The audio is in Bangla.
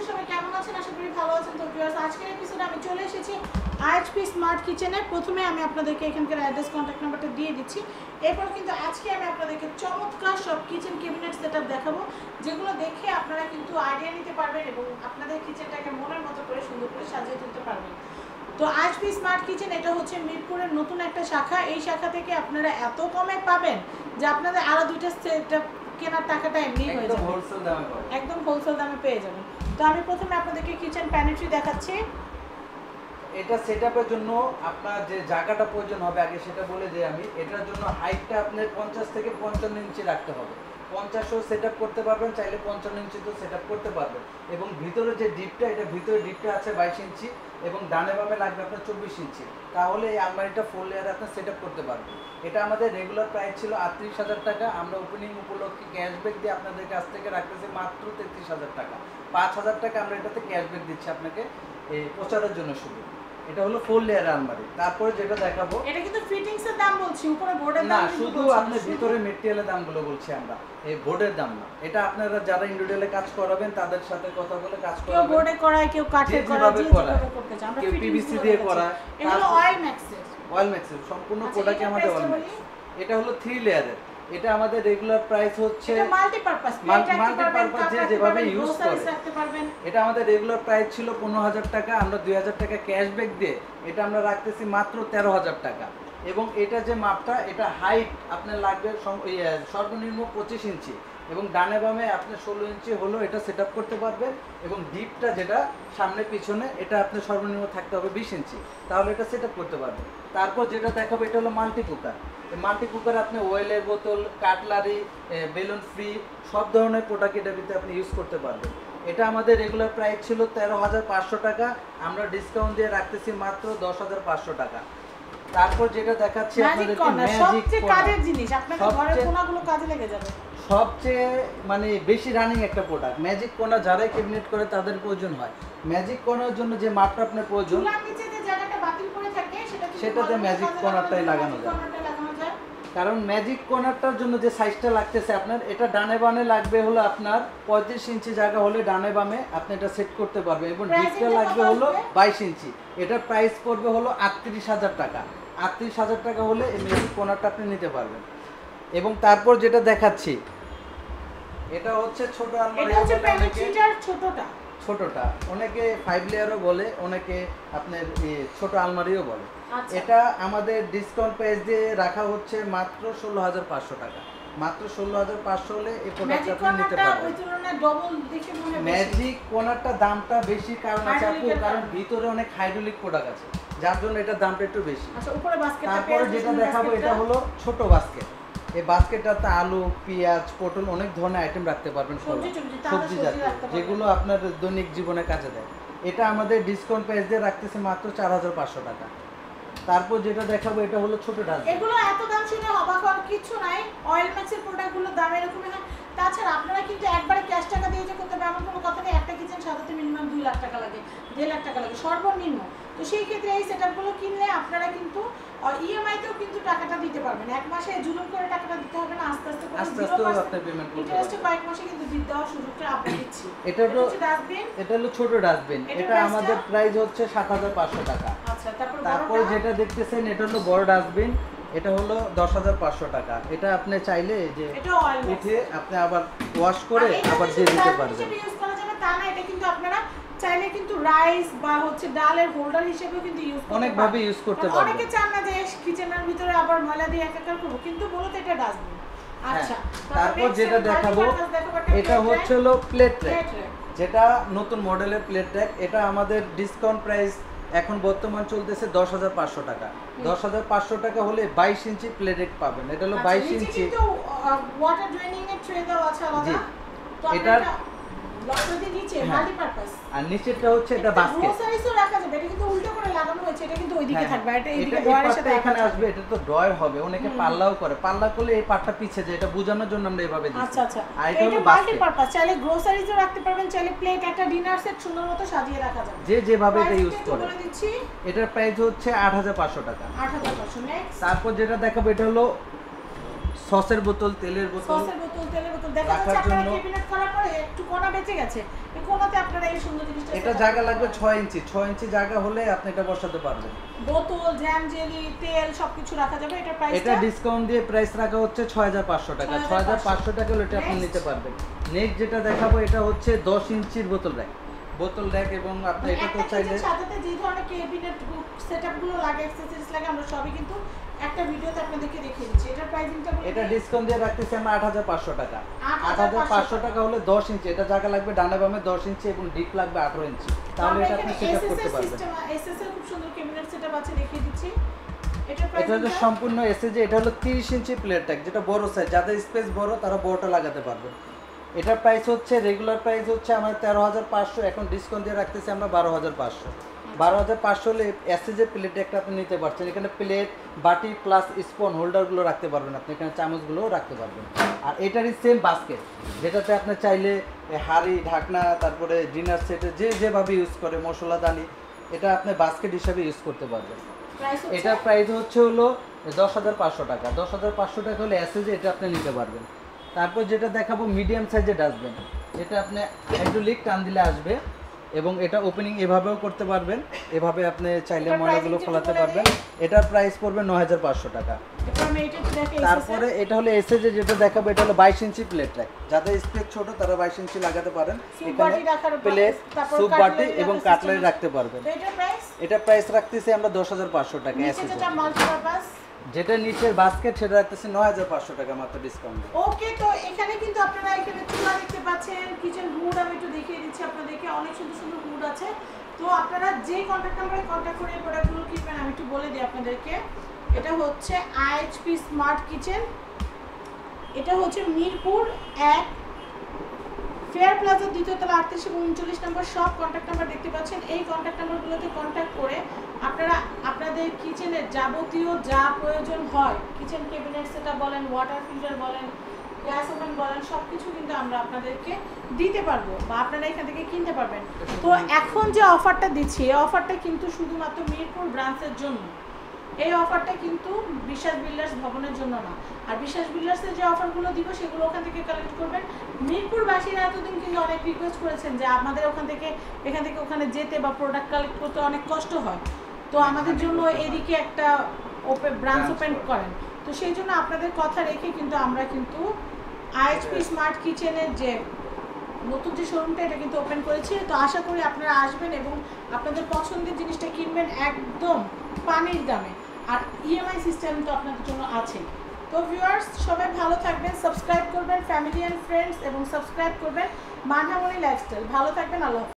বন্ধুরা সবাই কেমন আছেন? আশা করি ভালো আছেন। তো ভিউয়ার্স, আজকের এপিসোডে আমি চলে এসেছি আইএইচপি স্মার্ট কিচেনে। প্রথমে আমি আপনাদেরকে এখানকার অ্যাড্রেস, কন্ট্যাক্ট নাম্বারটা দিয়ে দিচ্ছি। এরপর কিন্তু আজকে আমি আপনাদেরকে চমৎকার সব কিচেন ক্যাবিনেট সেটআপ দেখাবো, যেগুলো দেখে আপনারা কিন্তু আইডিয়া নিতে পারবেন এবং আপনাদের কিচেনটাকে মনের মতো করে সুন্দর করে সাজিয়ে তুলতে পারবেন। তো আইএইচপি স্মার্ট কিচেন এটা হচ্ছে মিরপুরের নতুন একটা শাখা। এই শাখা থেকে আপনারা এত কমে পাবেন যে আপনাদের আরো দুইটা সেটআপ কেনার টাকাটা এমনি হয়ে যাবে, একদম হোলসেল দামে পেয়ে যাবেন। তো আমি প্রথমে আপনাদেরকে কিচেন প্যানেট্রি দেখাচ্ছি। এটা সেটআপের জন্য আপনার যে জায়গাটা প্রয়োজন হবে আগে সেটা বলে দিই আমি। এটার জন্য হাইটটা আপনার 50 থেকে 55 ইঞ্চি রাখতে হবে। 50ও সেটআপ করতে পারবেন, চাইলে 55 ইঞ্চিতেও সেটআপ করতে পারবেন। এবং ভিতরে যে ডিপটা, এটা ভিতরে ডিপটা আছে 22 ইঞ্চি এবং ডানে বামে লাগবে আপনার 24 ইঞ্চি। তাহলে এই আলমারিটা 4 লেয়ারে আপনার সেটআপ করতে পারবেন। এটা আমাদের রেগুলার প্রাইস ছিল 38,000 টাকা। আমরা ওপেনিং উপলক্ষে ক্যাশব্যাক দিয়ে আপনাদের কাছ থেকে রাখতেছি মাত্র 33,000 টাকা। 5,000 টাকা আমরা এটাতে ক্যাশব্যাক দিচ্ছি আপনাকে এই প্রচারের জন্য শুধু। এটা হলো 4 লেয়ার আলমারি। তারপরে যেটা দেখাবো, এটা কিন্তু ফিটিংস এর দাম বলছি, উপরে বোর্ডের দাম না, শুধু আপনি ভিতরে ম্যাটেরিয়ালের দামগুলো বলছি আমরা, এই বোর্ডের দাম না। এটা আপনারা যারা ইন্ডিভিজুয়ালি কাজ করাবেন তাদের সাথে কথা বলে কাজ করাবেন। কেউ বোর্ডে করায়, কেউ কাঠে করায়, যেভাবে করতে চান। আমরা পিভিসি দিয়ে করায়। এগুলো অয়েল ম্যাক্সের, অয়েল ম্যাক্সের সম্পূর্ণ প্রোডাক্ট আমাদের অয়েল ম্যাক্স। এটা হলো 3 লেয়ারের। এটা আমাদের রেগুলার প্রাইস হচ্ছে, এটা মাল্টিপারপাস যেভাবে ইউজ করে এটা আমাদের রেগুলার প্রাইস ছিল 15,000 টাকা। আমরা 2,000 টাকা ক্যাশব্যাক দিয়ে এটা আমরা রাখতেছি মাত্র 13,000 টাকা। এবং এটা যে মাপটা, এটা হাইট আপনার লাগবে সর্বনিম্ন 25 ইঞ্চি এবং ডানে বামে আপনার 16 ইঞ্চি হলো এটা সেটআপ করতে পারবেন। এবং ডিপটা যেটা সামনে পিছনে, এটা আপনার সর্বনিম্ন থাকতে হবে 20 ইঞ্চি, তাহলে এটা সেটআপ করতে পারবেন। তারপর যেটা দেখাবো, এটা হলো মাল্টি কুকার। মাল্টি কুকার আপনি অয়েলের বোতল, কাটলারি, বেলুন ফ্রি সব ধরনের প্রোডাক্ট এটার ভিতরে আপনি ইউজ করতে পারবেন। এটা আমাদের রেগুলার প্রাইস ছিল 13,500 টাকা। আমরা ডিসকাউন্ট দিয়ে রাখতেছি মাত্র 10,500 টাকা। তারপর যেটা দেখাচ্ছি আপনাদেরকে ম্যাজিক কাজের জিনিস, আপনাদের ঘরের কোনাগুলো কাজে লেগে যাবে। সবচেয়ে মানে বেশি রানিং একটা প্রোডাক্ট ম্যাজিক কোনা। যারাই ক্যাবিনেট করে তাদের প্রয়োজন হয় ম্যাজিক কোনার জন্য যে মাপটা আপনার প্রয়োজন, চুলার নিচে যে জায়গাটা বাতিল করে থাকে সেটাতে ম্যাজিক কোনারটাই লাগানো যায়। কারণ ম্যাজিক কোনারটার জন্য যে সাইজটা লাগতেছে আপনার, এটা ডানে বামে লাগবে হলো আপনার 35 ইঞ্চি জায়গা হলে ডানে বামে আপনি এটা সেট করতে পারবেন। এবং ডিপটা লাগবে হলো 22 ইঞ্চি। এটার প্রাইস পড়বে হলো 38,000 টাকা। 38,000 টাকা হলে এই ম্যাজিক কোনারটা আপনি নিতে পারবেন। এবং তারপর যেটা দেখাচ্ছি, এটা হচ্ছে ছোট আলমারি। এটা হচ্ছে প্যানেট্রিটার ছোটটা, অনেকে 5 লেয়ারও বলে, অনেকে আপনার ছোট আলমারিও বলে। আচ্ছা। এটা আমাদের ডিসকাউন্ট প্রাইস দিয়ে রাখা হচ্ছে মাত্র 16,500 টাকা। মাত্র 16,500 হলে এই প্রোডাক্টটা আপনি নিতে পারবেন। ওই তুলনায় ডবল দেখে মনে হয় ম্যাজিক কোনারটা দামটা বেশি কারণ আছে আপু, কারণ ভিতরে অনেক হাইড্রোলিক প্রোডাক্ট আছে, যার জন্য এটার দামটা একটু বেশি। আচ্ছা, উপরে বাস্কেটটা, তারপরে যেটা দেখাবো, এটা হলো ছোট বাস্কেট। এই বাস্কেটটাতে আলু, পেঁয়াজ, পটল অনেক ধরনের আইটেম রাখতে পারবেন, সবজি জাতীয়, যেগুলো আপনার দৈনিক জীবনে কাজে দেয়। এটা আমাদের ডিসকাউন্ট প্রাইস দিয়ে রাখতেছে মাত্র 4,500 টাকা। তারপর যেটা দেখাবো, এটা হলো ছোট ডাস্টবিন। এগুলো এত দাম শুনে অবাক হওয়ার কিছু নাই। অয়েল ম্যাক্সের প্রোডাক্টগুলোর দাম এরকমই হয়। তাছাড়া আপনারা কিন্তু একবারে ক্যাশ টাকা দিয়ে যে করতে হবে এমন কোনো কথা নেই। একটা কিচেন সাজাতে মিনিমাম 2 লাখ টাকা লাগে, 1.5 লাখ টাকা লাগে সর্বনিম্ন। তো সেই ক্ষেত্রে এই সেটআপগুলো কিনলে আপনারা কিন্তু ইএমআইতেও কিন্তু টাকাটা দিতে পারবেন। এক মাসে জুলুম করে টাকাটা দিতে হবে না, আস্তে আস্তে আপনি পেমেন্ট করতে ইন্টারেস্টে কয়েক মাসে কিন্তু দিতে দেওয়ার সুযোগটা আমরা দিচ্ছি। এটা হলো ছোট ডাস্টবিন। এটা আমাদের প্রাইস হচ্ছে 7,500 টাকা। আচ্ছা, তারপর যেটা দেখতেছেন, এটা হলো বড় ডাস্টবিন। এটা হলো 10,500 টাকা। এটা আপনি চাইলে যে উঠে আপনি আবার ওয়াশ করে আবার দিয়ে দিতে পারবেন। ইউজ করা যাবে তা না, এটা কিন্তু আপনারা চাইলে কিন্তু রাইস বা হচ্ছে ডালের হোল্ডার হিসেবে কিন্তু ইউজ করতে পারবেন। অনেক ভাবে ইউজ করতে পারবেন। অনেকে চান না যে কিচেনের ভিতরে আবার ময়লা দিয়ে একাকার করব, কিন্তু বলতে এটা ডাস্টবিন। আচ্ছা, তারপর যেটা দেখাবো, এটা হচ্ছে হলো প্লেট র‍্যাক, যেটা নতুন মডেলের প্লেট র‍্যাক। এটা আমাদের ডিসকাউন্ট প্রাইস এখন বর্তমান চলতেছে 10,500 টাকা। 10,500 টাকা হলে 22 ইঞ্চি প্লেট র‍্যাক পাবেন। এটা হলো 22 ইঞ্চি। ওয়াটার ড্রেনিং এর ট্রে দাও আছে আলাদা। তো এটা লকটাতে নিচে মাল্টিপারপাস, আর নিচেরটা হচ্ছে এটা বাস্কেট। গ্রোসারিজও রাখা যাবে। এটা কিন্তু উল্টো করে লাগানো হয়েছে, এটা কিন্তু ওইদিকে থাকবে, এটা এইদিকে ড্রয়ারের সাথে এখানে আসবে। এটা তো ড্রয়ার হবে। অনেকে পাল্লাও করে, পাল্লা করলে এই পাটটা পিছে যায়, এটা বোঝানোর জন্য আমরা এভাবে দিচ্ছি। আচ্ছা আচ্ছা, আর এটা হলো মাল্টিপারপাস। চাইলে গ্রোসারিজও রাখতে পারবেন, চাইলে প্লেট, একটা ডিনার সেট সুন্দর মতো সাজিয়ে রাখা যাবে, যে যেভাবে এটা ইউজ করে। বলে দিচ্ছি, এটার প্রাইস হচ্ছে 8,500 টাকা। 8,500। নেক্সট তারপর যেটা দেখাবো, এটা হলো সসের বোতল, তেলের বোতল, তেলের বোতল দেখা যাচ্ছে আপনারা ক্যাবিনেট করার পরে একটু কোণা বেঁচে গেছে, এই কোণাতে আপনারা এই সুন্দর জিনিসটা, এটা জায়গা লাগবে 6 ইঞ্চি, 6 ইঞ্চি জায়গা হলে আপনি এটা বসাতে পারবেন। বোতল, জ্যাম, জেলি, তেল সবকিছু রাখা যাবে। এটা প্রাইস, এটা ডিসকাউন্ট দিয়ে প্রাইস রাখা হচ্ছে 6500 টাকা। 6500 টাকা হলে এটা আপনি নিতে পারবেন। নেক্সট যেটা দেখাবো এটা হচ্ছে 10 ইঞ্চির বোতল র‍্যাক এবং আপনি এটা তো চাইলে সাথে যে ধরনের ক্যাবিনেট সেটআপগুলো লাগে, অ্যাকসেসরিজ লাগে, আমরা সবই কিন্তু একটা ভিডিওতে আপনাদেরকে দেখিয়ে দিচ্ছি। এটার প্রাইসিংটা এটা ডিসকাউন্ট দিয়ে রাখতেছি আমরা 8500 টাকা। 8500 টাকা হলে 10 ইঞ্চি, এটা জায়গা লাগবে ডানে বামে 10 ইঞ্চি এবং ডিপ লাগবে 18 ইঞ্চি, তাহলে এটা আপনি সেটআপ করতে পারবেন। এসএস এর খুব সুন্দর ক্যাবিনেট সেটআপ আছে, দেখিয়ে দিচ্ছি। এটা হলো সম্পূর্ণ এসএস, এটা হলো 30 ইঞ্চি প্লেট ট্যাগ, যেটা বড় সাইজ, যাদের স্পেস বড় তারা বড়টা লাগাতে পারবে। এটার প্রাইস হচ্ছে রেগুলার প্রাইস হচ্ছে আমাদের 13500, এখন ডিসকাউন্ট দিয়ে রাখতেছি আমরা 12500। 12500 হলে এসএসএ প্লেট একটা আপনি নিতে পারছেন। এখানে প্লেট, বাটি প্লাস স্পুন হোল্ডারগুলো রাখতে পারবেন আপনি, এখানে চামচগুলোও রাখতে পারবেন। আর এটারই সেম বাস্কেট, যেটাতে আপনি চাইলে হাঁড়ি, ঢাকনা, তারপরে ডিনার সেটে যেভাবে ইউজ করে মশলাদানি, এটা আপনি বাস্কেট হিসাবে ইউজ করতে পারবেন। এটার প্রাইস হচ্ছে হলো 10500 টাকা। 10500 টাকা হলে এসএসএ এটা আপনি নিতে পারবেন। তারপর যেটা দেখাবো মিডিয়াম সাইজের ডাস্টবিন, এটা আপনি হাইড্রোলিক টান দিলে আসবে এবং এটা ওপেনিং এভাবেও করতে পারবেন, এভাবে আপনি চাইলে ময়লাগুলো ফেলাতে পারবেন। এটার প্রাইস পড়বে 9500 টাকা। তারপরে এটা হলো এসএসএ যেটা দেখাবো, এটা হলো 22 ইঞ্চি প্লেট ট্র্যাক, যাদের স্পেস ছোট তারা 22 ইঞ্চি লাগাতে পারেন। এখানে প্লেট, স্যুপ বাটি এবং কাটলারি রাখতে পারবেন। এটা প্রাইস রাখতেছি আমরা 10500 টাকা এসএসএ। যেটা নিচের বাস্কেট সেটা রাখতেছি 9500 টাকা মাত্র ডিসকাউন্ট। ওকে, তো এখানে কিন্তু আপনারা এখানে চুলা দেখতে পাচ্ছেন, কিচেন হুড আমি একটু দেখিয়ে দিচ্ছি আপনাদেরকে, অনেক সুন্দর সুন্দর হুড আছে। তো আপনারা যে কন্ট্যাক্ট নাম্বারে কন্ট্যাক্ট করে এই প্রোডাক্টগুলো কিনবেন আমি একটু বলে দিই আপনাদেরকে। এটা হচ্ছে আইএইচপি স্মার্ট কিচেন, এটা হচ্ছে মিরপুর 1 ফেয়ার প্লাজা 2য় তলা 38 এবং 39 নম্বর সব কন্ট্যাক্ট নাম্বার দেখতে পাচ্ছেন। এই কন্ট্যাক্ট নাম্বারগুলোতে কন্ট্যাক্ট করে আপনারা আপনাদের কিচেনের যাবতীয় যা প্রয়োজন হয়, কিচেন ক্যাবিনেট সেটআপ বলেন, ওয়াটার ফিল্টার বলেন, গ্যাস ওভেন বলেন, সব কিছু কিন্তু আমরা আপনাদেরকে দিতে পারবো বা আপনারা এখান থেকে কিনতে পারবেন। তো এখন যে অফারটা দিচ্ছি, এই অফারটা কিন্তু শুধুমাত্র মিরপুর ব্রাঞ্চের জন্য। এই অফারটা কিন্তু বিশ্বাস বিল্ডার্স ভবনের জন্য না। আর বিশ্বাস বিল্ডার্সের যে অফারগুলো দিব সেগুলো ওখান থেকে কালেক্ট করবেন। মিরপুরবাসীরা এতদিন কিন্তু অনেক রিকোয়েস্ট করেছেন যে আমাদের এখান থেকে ওখানে যেতে বা প্রোডাক্ট কালেক্ট করতে অনেক কষ্ট হয়, তো আমাদের জন্য এদিকে একটা ব্রাঞ্চ ওপেন করেন। তো সেই জন্য আপনাদের কথা রেখে কিন্তু আমরা কিন্তু আইএইচপি স্মার্ট কিচেনের যে নতুন যে শোরুমটা এটা কিন্তু ওপেন করেছি। তো আশা করি আপনারা আসবেন এবং আপনাদের পছন্দের জিনিসটা কিনবেন একদম পানির দামে। আর ইএমআই সিস্টেম তো আপনাদের জন্য আছে। তো ভিউয়ার্স সবাই ভালো থাকবেন, সাবস্ক্রাইব করবেন ফ্যামিলি অ্যান্ড ফ্রেন্ডস এবং সাবস্ক্রাইব করবেন মানহামণি লাইফস্টাইল। ভালো থাকবেন, আল্লাহ।